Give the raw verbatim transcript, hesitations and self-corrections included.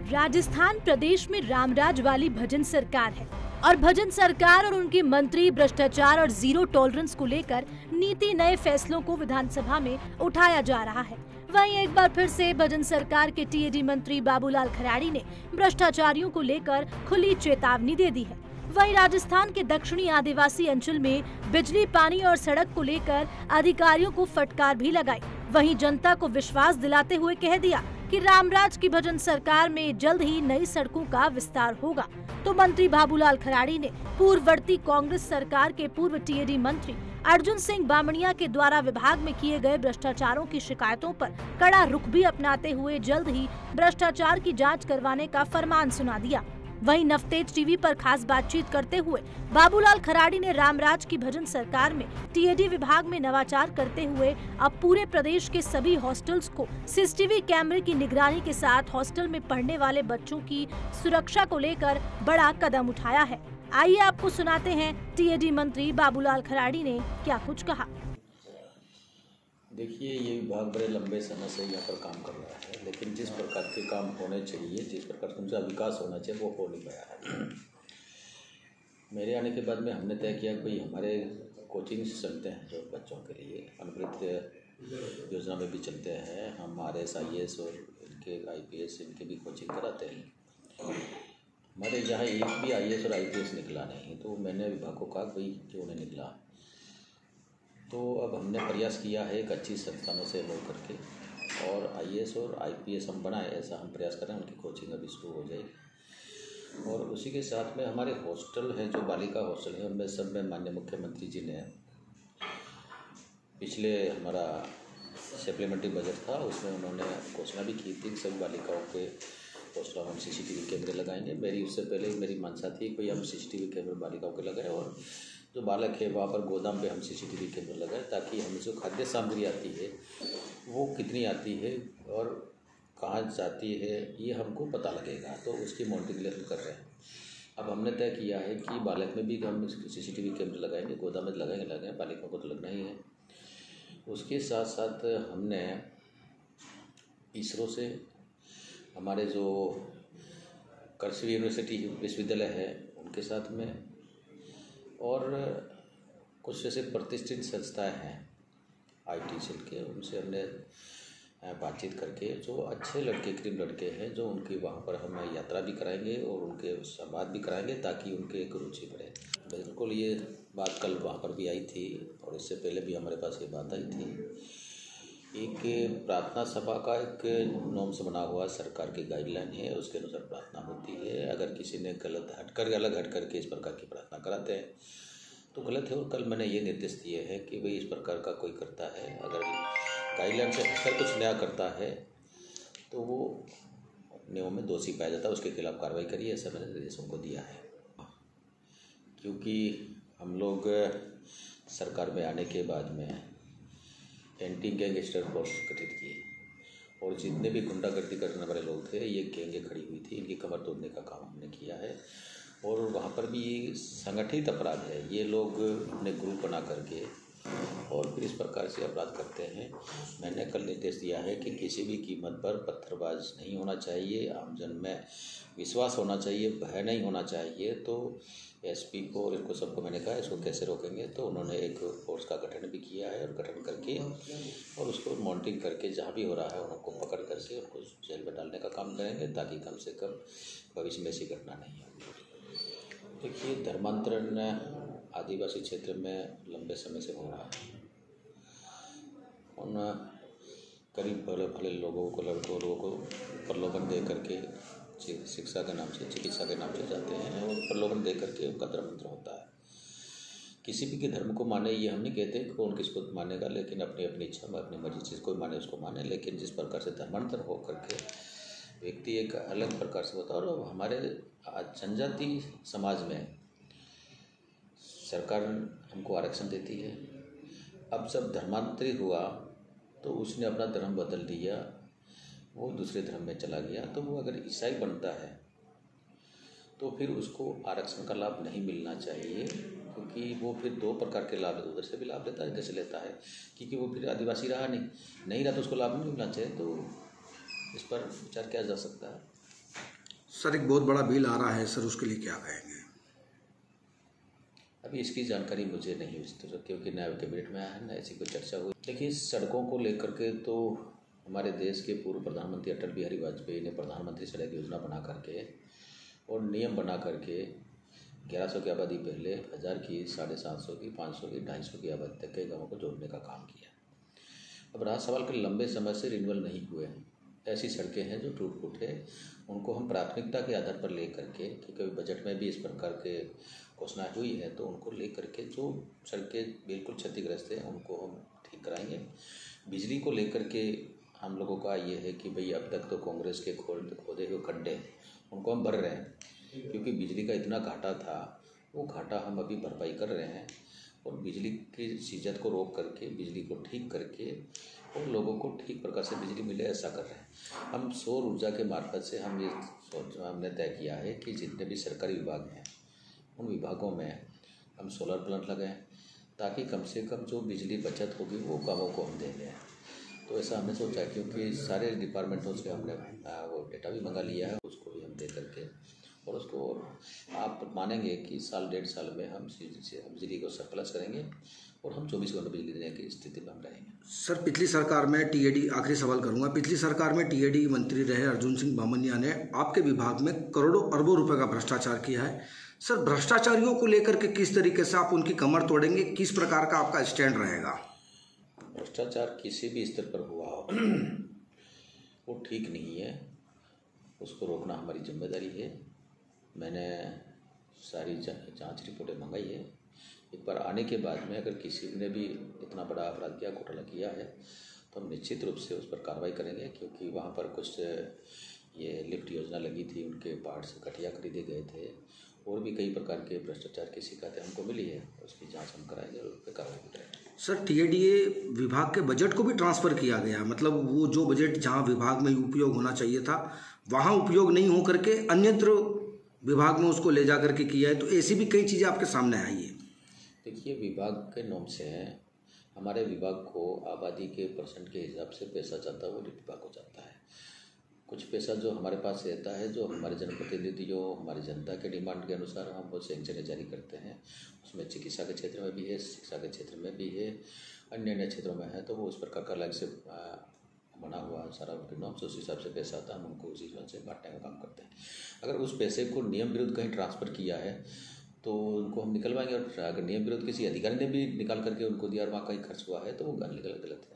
राजस्थान प्रदेश में रामराज वाली भजन सरकार है और भजन सरकार और उनके मंत्री भ्रष्टाचार और जीरो टॉलरेंस को लेकर नीति नए फैसलों को विधानसभा में उठाया जा रहा है। वहीं एक बार फिर से भजन सरकार के टीएडी मंत्री बाबूलाल खराड़ी ने भ्रष्टाचारियों को लेकर खुली चेतावनी दे दी है। वहीं राजस्थान के दक्षिणी आदिवासी अंचल में बिजली, पानी और सड़क को लेकर अधिकारियों को फटकार भी लगाई। वहीं जनता को विश्वास दिलाते हुए कह दिया कि रामराज की भजन सरकार में जल्द ही नई सड़कों का विस्तार होगा। तो मंत्री बाबूलाल खराड़ी ने पूर्ववर्ती कांग्रेस सरकार के पूर्व टीएडी मंत्री अर्जुन सिंह बामणिया के द्वारा विभाग में किए गए भ्रष्टाचारों की शिकायतों पर कड़ा रुख भी अपनाते हुए जल्द ही भ्रष्टाचार की जांच करवाने का फरमान सुना दिया। वहीं नवतेज टीवी पर खास बातचीत करते हुए बाबूलाल खराड़ी ने रामराज की भजन सरकार में टीएडी विभाग में नवाचार करते हुए अब पूरे प्रदेश के सभी हॉस्टल्स को सीसीटीवी कैमरे की निगरानी के साथ हॉस्टल में पढ़ने वाले बच्चों की सुरक्षा को लेकर बड़ा कदम उठाया है। आइए आपको सुनाते हैं टीएडी मंत्री बाबूलाल खराड़ी ने क्या कुछ कहा। देखिए, ये विभाग बड़े लंबे समय से यहाँ पर काम कर रहा है, लेकिन जिस प्रकार के काम होने चाहिए, जिस प्रकार से उनका विकास होना चाहिए, वो हो नहीं पाया है। मेरे आने के बाद में हमने तय किया कि हमारे कोचिंग चलते हैं जो बच्चों के लिए अनुकृत योजना में भी चलते हैं। हम आर एस आई एस और इनके आई पी एस इनके भी कोचिंग कराते हैं। हमारे यहाँ एक भी आई ए एस और आई पी एस निकला नहीं, तो मैंने विभाग को कहा भाई क्यों नहीं निकला। तो अब हमने प्रयास किया है एक अच्छी संस्थानों से मिल करके और आई ए एस और आई पी एस हम बनाए, ऐसा हम प्रयास करें। उनकी कोचिंग अभी शुरू हो जाएगी और उसी के साथ में हमारे हॉस्टल हैं जो बालिका हॉस्टल हैं, उनमें सब में माननीय मुख्यमंत्री जी ने पिछले हमारा सप्लीमेंट्री बजट था उसमें उन्होंने घोषणा भी की थी कि सभी बालिकाओं के हॉस्टल हम सी सी टी वी कैमरे लगाएंगे। मेरी उससे पहले मेरी मंशा थी कोई हम सी सी टी वी कैमरे बालिकाओं के लगाए और जो बालक है वहाँ पर गोदाम पे हम सी सी टी वी कैमरे लगाए, ताकि हमें जो खाद्य सामग्री आती है वो कितनी आती है और कहाँ जाती है ये हमको पता लगेगा। तो उसकी मॉनिटरिंग हम कर रहे हैं। अब हमने तय किया है कि बालक में भी हम सी सी टी वी कैमरे लगाएंगे, गोदाम में लगाएंगे लगाएंगे बालिकाओं को तो लगना ही है। उसके साथ साथ हमने इसरो से हमारे जो कृषि यूनिवर्सिटी विश्वविद्यालय है उनके साथ में और कुछ ऐसे प्रतिष्ठित संस्थाएं हैं आई टी सेल के, उनसे हमने बातचीत करके जो अच्छे लड़के क्रीम लड़के हैं जो उनकी वहाँ पर हम यात्रा भी कराएंगे और उनके संवाद भी कराएंगे ताकि उनके एक रुचि बढ़े। बिल्कुल ये बात कल वहाँ पर भी आई थी और इससे पहले भी हमारे पास ये बात आई थी। एक प्रार्थना सभा का एक नॉर्म्स बना हुआ सरकार की गाइडलाइन है, उसके अनुसार प्रार्थना होती है। अगर किसी ने गलत हटकर अलग हट करके इस प्रकार की प्रार्थना कराते हैं तो गलत है। और कल मैंने ये निर्देश दिए हैं कि भाई इस प्रकार का कोई करता है, अगर गाइडलाइन से हटकर कुछ नया करता है तो वो नियमों में दोषी पाया जाता है, उसके खिलाफ कार्रवाई करिए, ऐसा मैंने निर्देशों को दिया है। क्योंकि हम लोग सरकार में आने के बाद में एंटी गैंगस्टर फोर्स गठित किए और जितने भी गुंडागर्दी करने वाले लोग थे ये गैंगे खड़ी हुई थी, इनकी कमर तोड़ने का काम हमने किया है। और वहाँ पर भी संगठित अपराध है, ये लोग अपने ग्रुप बना करके और फिर इस प्रकार से अपराध करते हैं। मैंने कल निर्देश दिया है कि किसी भी कीमत पर पत्थरबाज नहीं होना चाहिए, आमजन में विश्वास होना चाहिए, भय नहीं होना चाहिए। तो एस पी को और इनको सबको मैंने कहा इसको कैसे रोकेंगे, तो उन्होंने एक फोर्स का गठन भी किया है और गठन करके और उसको मॉनिटरिंग करके जहाँ भी हो रहा है उनको पकड़ करके उनको जेल में डालने का काम करेंगे ताकि कम से कम भविष्य में ऐसी घटना नहीं हो। देखिए, धर्मांतरण आदिवासी क्षेत्र में लंबे समय से हो रहा है। उन करीब भले भले लोगों को लड़कों लोगों को प्रलोभन दे करके शिक्षा के नाम से चिकित्सा के नाम से जाते हैं और प्रलोभन दे करके उनका धर्मांतरण होता है। किसी भी के धर्म को माने ये हम नहीं कहते कि कौन किसको मानेगा, लेकिन अपनी अपनी इच्छा में अपनी मर्जी जिसको माने उसको माने। लेकिन जिस प्रकार से धर्मांतर हो करके व्यक्ति एक अलग प्रकार से होता है और हमारे जनजाति समाज में सरकार हमको आरक्षण देती है। अब जब धर्मांतरित हुआ तो उसने अपना धर्म बदल दिया, वो दूसरे धर्म में चला गया, तो वो अगर ईसाई बनता है तो फिर उसको आरक्षण का लाभ नहीं मिलना चाहिए, क्योंकि वो फिर दो प्रकार के लाभ उधर से भी लाभ लेता है जैसे लेता है, क्योंकि वो फिर आदिवासी रहा नहीं नहीं रहा तो उसको लाभ नहीं मिलना चाहिए। तो इस पर विचार किया जा सकता है। सर एक बहुत बड़ा बिल आ रहा है सर, उसके लिए क्या कहेंगे? अभी इसकी जानकारी मुझे नहीं इस तरह, क्योंकि न कैबिनेट में आया है न ऐसी कोई चर्चा हुई। देखिए, सड़कों को लेकर के तो हमारे देश के पूर्व प्रधानमंत्री अटल बिहारी वाजपेयी ने प्रधानमंत्री सड़क योजना बना करके और नियम बना करके ग्यारह सौ की आबादी पहले, हज़ार की, साढ़े सात सौ की, पाँच सौ की, ढाई सौ की आबादी तक के गाँवों को जोड़ने का काम किया। अब रहा सवाल के लंबे समय से रिन्यूअल नहीं हुए हैं, ऐसी सड़कें हैं जो टूट फूट है, उनको हम प्राथमिकता के आधार पर ले करके, क्योंकि बजट में भी इस प्रकार के घोषणा हुई है, तो उनको ले करके जो सड़कें बिल्कुल क्षतिग्रस्त हैं उनको हम ठीक कराएंगे। बिजली को लेकर के हम लोगों का ये है कि भाई अब तक तो कांग्रेस के खोद खोदे हुए खड्डे उनको हम भर रहे हैं, क्योंकि बिजली का इतना घाटा था, वो घाटा हम अभी भरपाई कर रहे हैं और बिजली की सीजत को रोक करके, बिजली को ठीक करके और लोगों को ठीक प्रकार से बिजली मिले, ऐसा कर रहे हैं। हम सौर ऊर्जा के मार्फत से हम ये सोच हमने तय किया है कि जितने भी सरकारी विभाग हैं उन विभागों में हम सोलर प्लांट लगाएं, ताकि कम से कम जो बिजली बचत होगी वो गाँवों को हम देंगे। तो ऐसा हमने सोचा है, क्योंकि सारे डिपार्टमेंटों से हमने वो डेटा भी मंगा लिया है, उसको भी हम दे करके और उसको आप मानेंगे कि साल डेढ़ साल में हम बिजली को सरप्लस करेंगे और हम चौबीस घंटे बिजली देने की स्थिति में हम रहेंगे। सर पिछली सरकार में टीएडी, आखिरी सवाल करूंगा, पिछली सरकार में टीएडी मंत्री रहे अर्जुन सिंह बामनिया ने आपके विभाग में करोड़ों अरबों रुपए का भ्रष्टाचार किया है। सर भ्रष्टाचारियों को लेकर के किस तरीके से आप उनकी कमर तोड़ेंगे, किस प्रकार का आपका स्टैंड रहेगा? भ्रष्टाचार किसी भी स्तर पर हुआ हो वो ठीक नहीं है, उसको रोकना हमारी जिम्मेदारी है। मैंने सारी जांच रिपोर्टें मंगाई है। एक बार आने के बाद में अगर किसी ने भी इतना बड़ा अपराध किया, घोटाला किया है, तो हम निश्चित रूप से उस पर कार्रवाई करेंगे, क्योंकि वहाँ पर कुछ ये लिफ्ट योजना लगी थी, उनके पार्ट से कटिया खरीदे गए थे और भी कई प्रकार के भ्रष्टाचार की शिकायतें हमको मिली है, उसकी जांच हम कराएंगे और उस पर कार्रवाई भी करेंगे। सर टीएडीए विभाग के बजट को भी ट्रांसफ़र किया गया है, मतलब वो जो बजट जहाँ विभाग में उपयोग होना चाहिए था वहाँ उपयोग नहीं हो करके अन्यत्र विभाग में उसको ले जा करके किया है, तो ऐसी भी कई चीज़ें आपके सामने आई है। देखिए, विभाग के नॉर्म से हैं, हमारे विभाग को आबादी के परसेंट के हिसाब से पैसा जाता है, वो विभाग को जाता है। कुछ पैसा जो हमारे पास रहता है, जो हमारे जनप्रतिनिधियों, हमारी जनता के डिमांड के अनुसार हम वो सैंक्शन जारी करते हैं, उसमें चिकित्सा के क्षेत्र में भी है, शिक्षा के क्षेत्र में भी है, अन्य अन्य क्षेत्रों में है, तो वो उस प्रकार का अलग से बना हुआ सारा उनके नॉर्म से उस हिसाब से पैसा आता है, हम उनको उसी हिसाब से बांटने का काम करते हैं। अगर उस पैसे को नियम विरुद्ध कहीं ट्रांसफ़र किया है तो उनको हम निकलवाएंगे, और अगर नियम विरुद्ध किसी अधिकारी ने भी निकाल करके उनको दिया और वहाँ कहीं खर्च हुआ है तो वो गलत गलत है।